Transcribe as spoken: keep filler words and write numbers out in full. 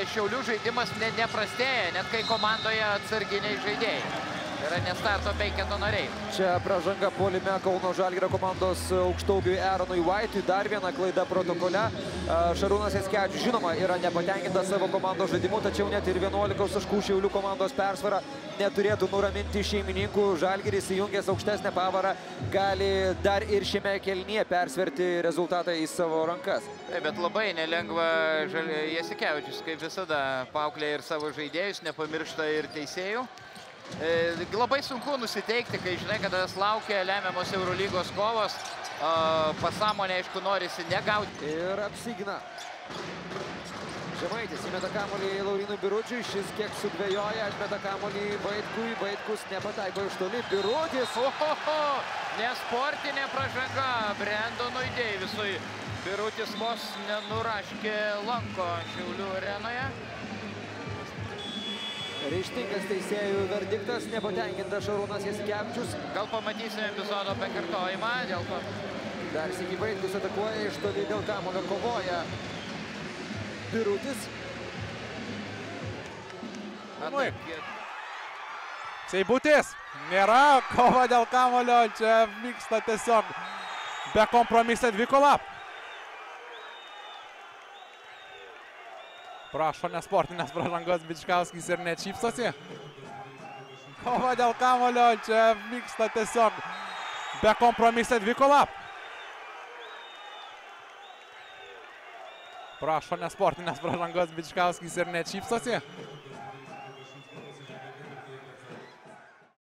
Šiaulių žaidimas ne, neprastėja, net kai komandoje atsarginiai žaidėjai. Yra nestarto penketo nariai. Čia pražanga puolime Kauno Žalgirio komandos aukštaugiui Aaronui White'ui. Dar viena klaida protokole. Šarūnas Jaskevičius, žinoma, yra nepatenkintas savo komandos žaidimu, tačiau net ir vienuolikos taškų Šiaulių komandos persvara neturėtų nuraminti šeimininkų. Žalgiris įjungęs aukštesnę pavarą gali dar ir šiame kėlinyje persverti rezultatą į savo rankas. Taip, bet labai nelengva Jasikevičius, kaip visada, paauklė ir savo žaidėjus, nepamiršta ir teisėjų. E, labai sunku nusiteikti, kai žinai, kad tas laukia lemiamos Eurolygos kovos. E, pasąmonė, aišku, norisi negauti. Ir apsigina. Žemaitis įmeta kamuolį Laurinui Birudžiui, šis kiek sudvejoja, atmeta kamuolį Vaitkui, Vaitkus nepataiko iš toli, Birudis. Ohoho, nesportinė pražanga Brendonui Deivisui. Birudis vos nenuraškė lanko Šiaulių arenoje. Ryžtingas teisėjų verdiktas, nepatenkintas Šarūnas Jasikevičius. Gal pamatysime epizodo pakartojimą dėl to. Dar sykį Vaitkus atakuoja, iš toli dėl kamuolio kovoja Birudis. Seibutis. Nėra kova dėl kamuolio, čia vyksta tiesiog be kompromisą dvikova. Prašo nesportinės pražangos Bičkauskis ir net šypsosi. Kova dėl kamuolio, čia vyksta tiesiog be kompromisą dvikova. Prašo nesportinės pražangos Bičkauskis ir net šypsosi.